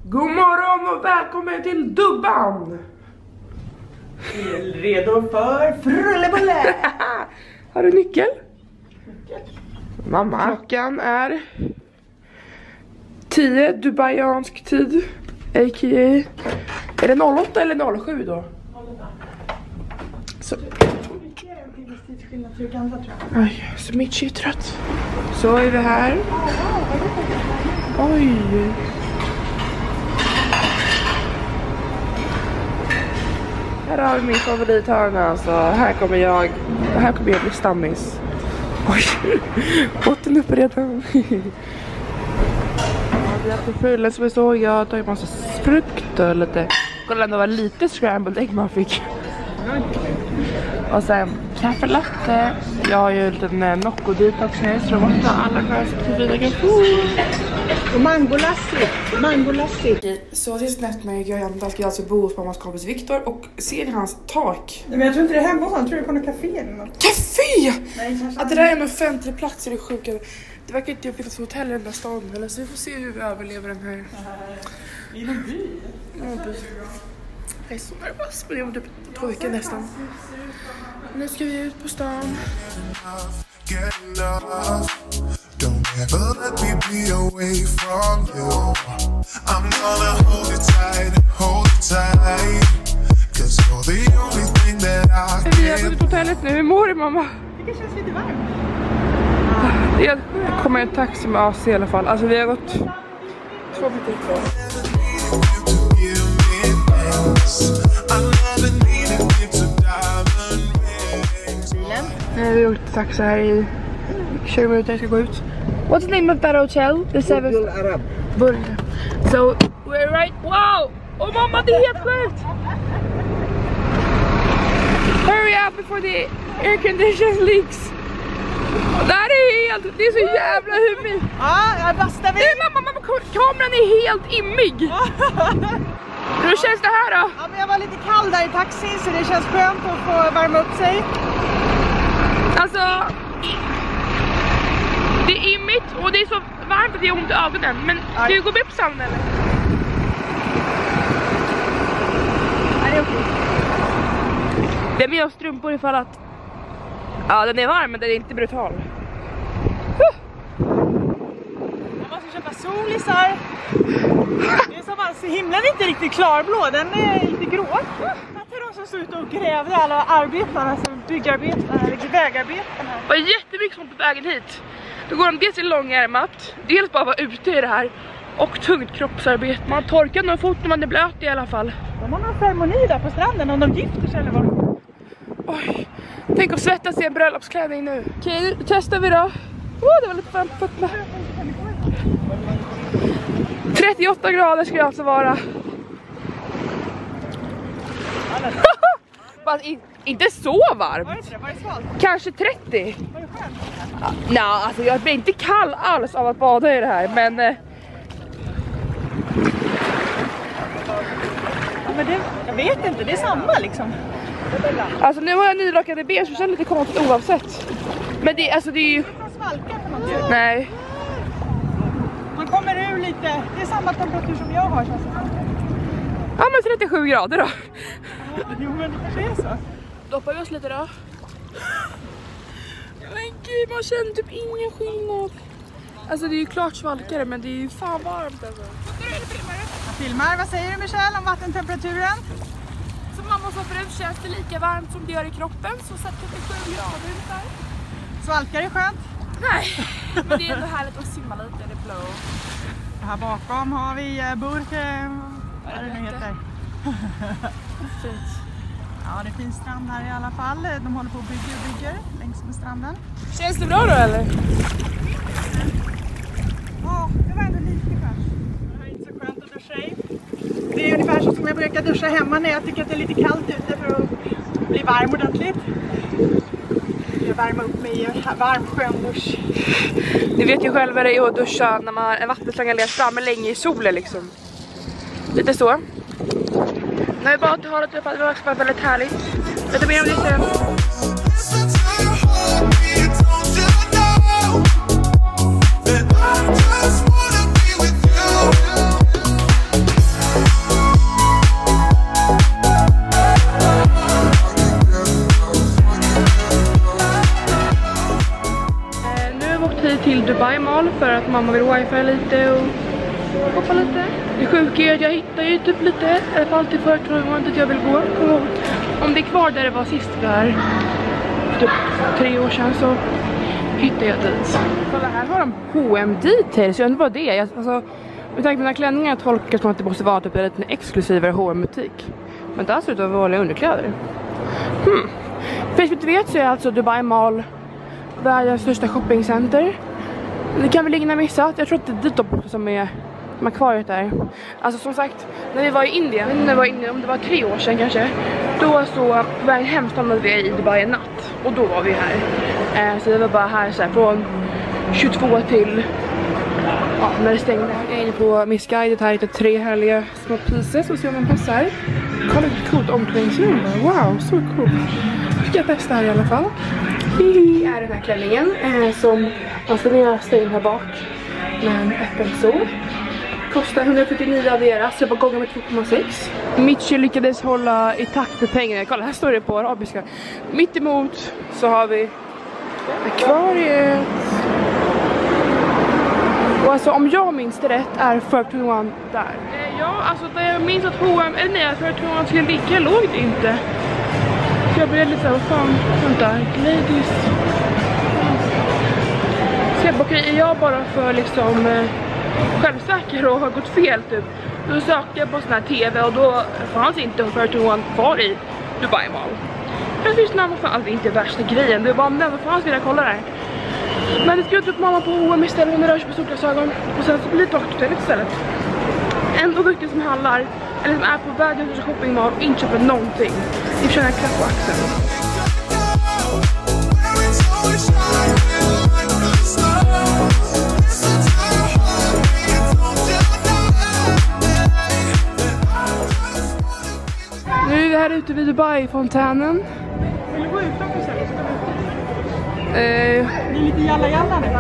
God morgon och välkommen till Dubban! Redo för frullebulle! Har du nyckel? Mamma. Klockan är 10 dubaiansk tid. A.k.a. Är det 08 eller 07 då? 08. Så. Oj, så Mitch är trött. Så är vi här. Oj. Här har vi min favorithörna, alltså. Här kommer jag bli stammis. Oj, botten upp redan. Vi har haft frullen som är så. Jag har tagit massa frukt och lite. Kolla, det var lite scrambled egg man fick. Och sen kaffelatte. Jag har ju en liten Nocco detox nu, så de måste ha alla sköna. Och mangolassi. Så sist nätt med jag ska alltså bo hos mammas kompis Viktor och ser ni hans tak. Men jag tror inte det är hemma hos honom, tror det är på något café eller något. Café! Nej, att det där är en offentlig plats, är det sjuka. Det verkar inte finnas hotell i den där stan eller, så vi får se hur vi överlever den här. I någon by? Jag är så nervös, men det var typ 2 veckor nästan. Nu ska vi ut på stan. Don't ever let me be away from you. I'm gonna hold it tight, cause you're the only thing that I Vi har varit på hotellet nu, hur mår du mamma? Det känns lite varmt. Jag kommer en taxi med AC i alla fall, alltså vi har gått 2 meter ifrån. Nu har vi åkt taxi här i 20 minuter, jag ska gå ut. What's the name of that hotel? The seventh Arab. Burj. So we're right. Wow! Oh mamma, det är helt sjukt! Hurry up before the air condition leaks. Det här är helt, det är så jävla humid. Ja, jag bastar vi. Nej mamma, kameran är helt immig. Hur känns det här då? Ja, men jag var lite kall där i taxin, så det känns skönt att få värma upp sig. Alltså, det är immigt och det är så varmt att det är ont i ögonen. Men ska du gå med på sanden eller? Ja, det är okej. Det är med oss strumpor ifall att... Ja, den är varm men den är inte brutal. Jag måste köpa solisar. Det är som att himlen är inte riktigt klarblå, den är lite grå. Det är de som stod ute och grävde, alla arbetarna, alltså byggarbetarna eller vägarbetarna. Det var jättemycket sånt på vägen hit. Då går de dels i långärmat, dels bara vara ute i det här. Och tungt kroppsarbete. Man torkar någon fot när man är blöt i alla fall. De har någon ceremoni där på stranden om de gifter sig eller vad. Oj, tänk att svettas i en bröllopsklänning nu. Okej, nu testar vi då. Det var lite varmt på fötterna. 38 grader ska det alltså vara. Fast inte så varmt. Var det inte det? Var det svalt? Kanske 30. Var det skönt? Nej, alltså jag blir inte kall alls av att bada i det här, men... Ja, men det, jag vet inte, det är samma liksom. Alltså nu har jag nylockade ben så det känns lite konstigt oavsett. Men det, alltså, det är ju... Svalkar på något sätt. Nej. Man kommer ur lite, det är samma temperatur som jag har, känns det som. Ja, men 37 grader då. Jo, men det kanske är så. Doppar vi oss lite då. Men gud, man känner typ ingen skillnad. Alltså det är ju klart svalkare, men det är ju fan varmt alltså. Jag filmar, vad säger du Michelle om vattentemperaturen? Som mamma sa förut känns det lika varmt som det gör i kroppen, så 37 grader ungefär. Svalkar är skönt? Nej, men det är ändå härligt att simma lite, det är blå. Här bakom har vi burk, vad är det nu heter? Fint. Ja, det är fin strand här i alla fall. De håller på att bygga längs med stranden. Känns det bra då eller? Ja, det var ändå lite skönt. Det här är inte så skönt att duscha i. Det är ungefär så som jag brukar duscha hemma när jag tycker att det är lite kallt ute för att bli varm ordentligt. Jag värmer upp mig i en varm skön dusch. Ni vet ju själva det är att duscha när man en vattenslanga legat framme länge i solen liksom. Lite så. Nu har vi bara inte hållit upp att det var väldigt härligt. Vet du mer om det sen? mamma vill wifi lite och hoppa lite. Det sjuka är att jag hittar ju typ lite, i alla fall till förtroendet jag vill gå. Om det är kvar där det var sist där, typ 3 år sedan, så hittar jag dit. Kolla, här har de H&M details, jag undrar vad det är. Alltså, med tanke på mina klänningar tolkar som att det måste vara typ en lite exklusivare H&M-butik. Men det här ser ut att vara vanliga underkläder. För att du vet så är alltså Dubai Mall världens största shoppingcenter. Det kan väl ingen ha missat. Jag tror att det är dit uppe som är akvariet där. Alltså som sagt, när vi var i Indien, om det var 3 år sedan kanske, då så på vägen hem stannade vi i Dubai en natt. Och då var vi här. Så det var bara här så här, från 22 till när det stängde. Jag är inne på Missguidet här, hittar 3 härliga små pieces och se om de passar. Kolla vilket coolt omklädningsrum. Wow, så coolt. Ska jag testa här i alla fall. Det är den här klänningen som man ska ner stänga här bak med en öppen så. Kostar 149 av deras, jag var gånger med 2,6. Mitchell lyckades hålla i takt med pengarna. Kolla, här står det på arabiska. Mitt emot så har vi akvariet. Och alltså om jag minns det rätt är 41 där. Ja, alltså där jag minns att H&M, eller nej, 41 skulle ligga låg det inte. Så jag blev lite såhär, vad fan, vänta, ladies. Så jag bara, okej, är jag bara för liksom självsäker och har gått fel typ. Då sökte jag på sån här tv och då fanns inte 41 kvar i Dubai Mall. Jag visste namn var fan inte värsta grejen, det var bara den, vad fan skulle jag kolla där. Men det skulle upp mamma på H&M istället, hon rör sig på solglasögon. Och sen så blir det hotellet istället. En duktig som handlar, eller som är på vägen till shoppingmall och inte köper någonting. Vi känner en klapp på axeln. Nu är vi här ute vid Dubai-fontänen. Vill du gå utanför sen? Det är lite jalla nu.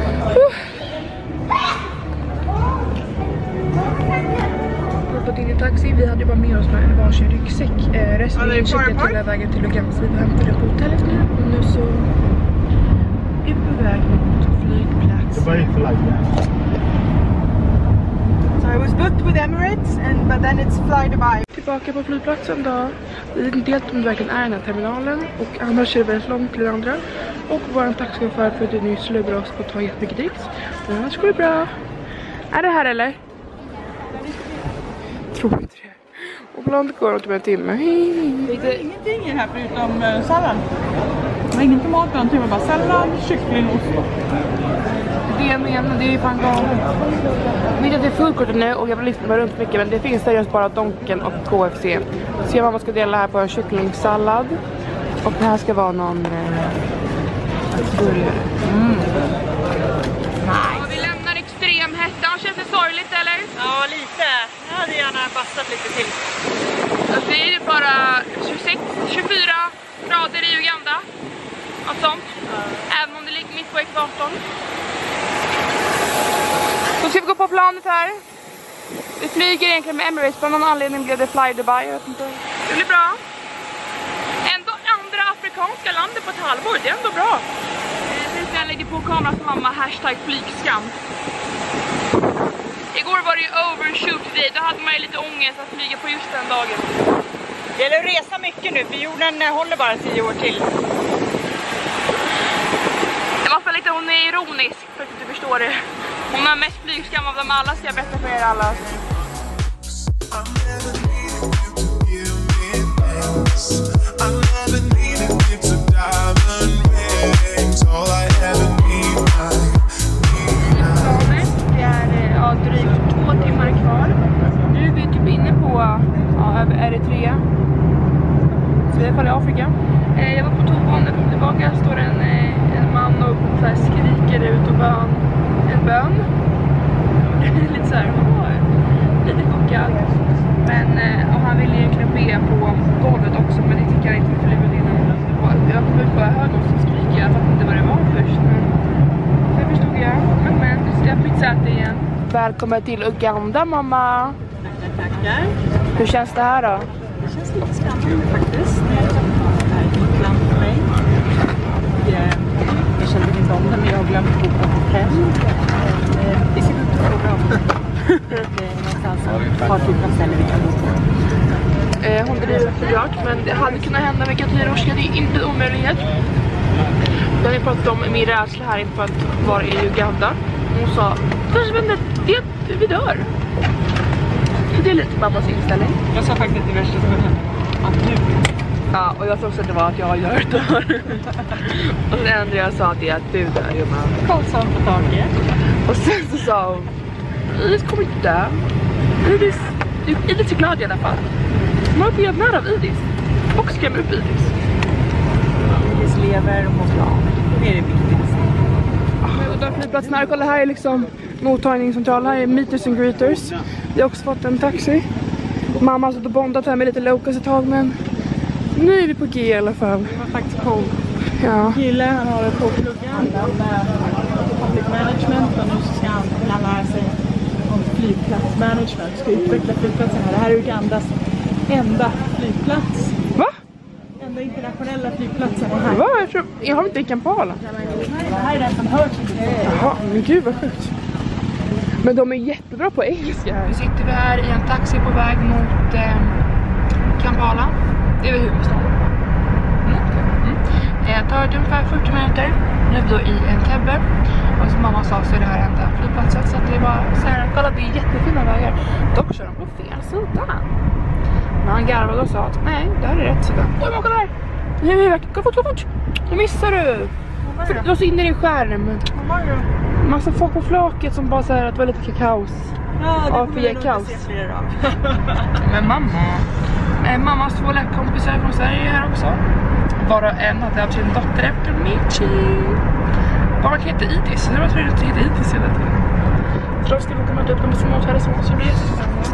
Vi har gått in i taxi. Vi hade ju bara med oss en varsin ryggsäck. Resten är checkade hela vägen till Lugansk. Vi hämtade på hotellet nu. Och nu så är vi på väg mot flygplats. So I was booked with Emirates, but then it's fly Dubai. Tillbaka på flygplatsen då. Vi vet inte helt om det verkligen är den här terminalen. Och annars är det väldigt långt till den andra. Och vår taxichaufför för att nyss lurar oss på att ta jättemycket dricks. Men annars går det bra. Är det här eller? Tror inte det. Och bland går det om en timme. Det är ingenting här förutom sallad. Det var ingen tomat och någonting, bara sallad, kyckling och så. Det jag menar, det är ju fan galet. Jag vet att det är fullkortet nu och jag vill lyssna runt mycket, men det finns seriöst bara Donken och KFC. Så jag mamma ska dela här på en kycklingsallad. Och det här ska vara någon burgare. Nej. Vi lämnar extremhettan. Känns det sorgligt eller? Ja, lite. Jag hade gärna bastat lite till. Alltså, det är ju bara 24 grader i Uganda. Något sånt. Även om det ligger mitt på ekvatorn. Så ska vi gå på planet här. Vi flyger egentligen med Emirates, på någon anledning blev det Fly Dubai, jag vet inte. Det blir bra. Ändå andra afrikanska landet på ett halvår, det är ändå bra. Jag lägger på kameran som mamma, #flygskam. Igår var det ju overshoot day, då hade man ju lite ångest att flyga på just den dagen. Det gäller att resa mycket nu, för jorden håller bara 10 år till. Det var lite, hon är ironisk för att du förstår det. Hon har mest flygskam av dem alla, ska jag berätta för er alla. Det är drygt 2 timmar kvar. Nu är vi typ inne på Eritrea. Så vi är i alla fall i Afrika. Jag var på toan, när jag kom tillbaka står en man och skriker ut och bön. En bön. Lite så här, lite chockad. Men och han ville egentligen be på golvet också, men det tycker jag inte för livet innan. Jag kom ut på hög och så skriker jag, fattar inte vad det var först. Men det förstod jag. Men du ska mitt säte igen. Välkommen till Uganda, mamma. Tackar. Hur känns det här då? Det känns lite skrämmande faktiskt. Det här är ett nytt land för mig. Jag kände inte om det, men jag har glömt boka hotell. Vi ska gå ut och fråga om någonstans har typ av ställen vi kan gå på. Hon driver privat, men det hade kunnat hända med Katirorska, det är inte en omöjlighet. Jag har ju pratat om min rädsla här inför att vara i Uganda. Hon sa, vi dör. Det är lite mammas inställning. Jag sa faktiskt att det värsta som hände att du... Ja, och jag sa också att det var att jag dör. Och sen enda jag sa att det är att du dör, gumman. Karlsson på taket. Och sen så sa hon, Idis kommer inte dö. Idis är glad i alla fall. Man blir nära av Idis. Och skrämmer upp Idis. Idis lever och mår bra. Det är det viktigaste. Den flygplatsen här, kolla här är liksom mottagningscentral, här är meeters and greeters. Vi har också fått en taxi. Mamma har suttit och bondat här med lite locals ett tag, men nu är vi på G i alla fall. Det var faktiskt cool. Ja. Gille, han håller på att plugga med public management och nu ska han lära sig om flygplatsmanagement. Ska utveckla flygplatsen här. Det här är Ugandas enda flygplats. Va? Enda internationella flygplatsen är här. Va? Jag har inte i Kampala. Det här är den som hörs. Jaha, men gud vad sjukt. Men de är jättebra på engelska här. Nu sitter vi här i en taxi på väg mot Kampala. Det är väl huvudstaden. Det tar ungefär 40 minuter. Nu är vi då i Entebbe. Och som mamma sa så är det här enda flygplatsen. Så att det är bara så här, kolla det är jättefina vägar. Dock kör de på fel sida. Men han garvade och sa att nej, det här är rätt sida. Oj, men kolla här! Nu är vi gå fort! Nu missar du! Du så in i din skärm. Massa folk på flaket som bara säger att det var lite kaos. Ja, för jag kaos. Men mammas två läkkompisar från Sverige är här också. Bara en hade haft sin dotter efter Michi. Barn heter Idis. Jag tror att det heter Idis hela tiden. Så då ska vi komma upp dem på små hotell så blir det så spännande.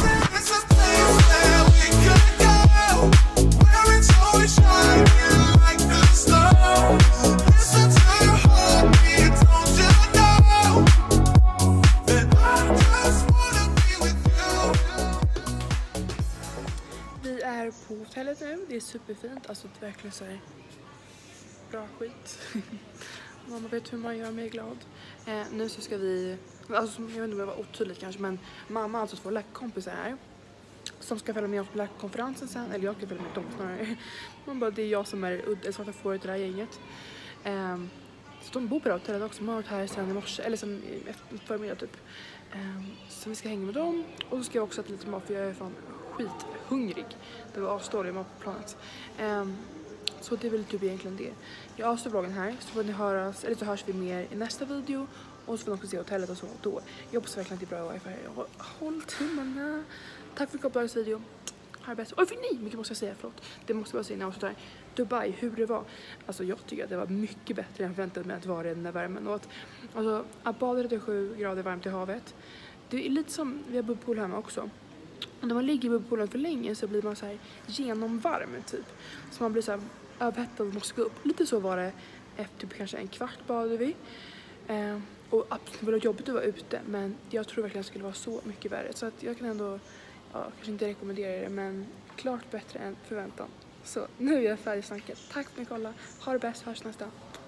På hotellet nu, det är superfint, alltså det är verkligen så här bra skit. Mamma vet hur man gör mig glad. Nu så ska vi, alltså jag vet inte om jag var otydlig kanske, men mamma har alltså två läkarkompisar här som ska följa med oss på läkarkonferensen sen, eller jag ska följa med dem snarare. Man bara, det är jag som är svarta fåret i det här gänget. Så de bor på det hotellet också, de har varit här sen i morse, eller sen efter förmiddag typ. Så vi ska hänga med dem, och så ska jag också äta lite mat för jag är fan skithungrig. Det var avståelig mat på planet. Så det är väl typ egentligen det. Jag avslutar vloggen här, så får ni höras, eller så hörs vi mer i nästa video. Och så får ni också se hotellet och så då. Jag hoppas verkligen att det är bra wifi. Håll tummarna. Tack för att dagens video. Ha det bäst. Oj, nej, mycket måste jag säga, förlåt. Det måste jag säga när jag avslutar. Dubai, hur det var. Alltså jag tycker att det var mycket bättre än förväntat mig att vara i den där värmen. Och att bada 37 grader varmt i havet. Det är lite som, vi har bubbpool hemma också. Och när man ligger i bubbpoolen för länge så blir man så här genomvarm typ. Så man blir så här överhettad och måste gå upp. Lite så var det efter typ kanske en kvart badade vi. Och absolut var det jobbigt att vara ute, men jag tror verkligen att det skulle vara så mycket värre. Så att jag kan ändå, kanske inte rekommendera det, men klart bättre än förväntan. Så nu är jag färdig snackat. Tack för att ni kollade. Ha det bäst, hörs nästa.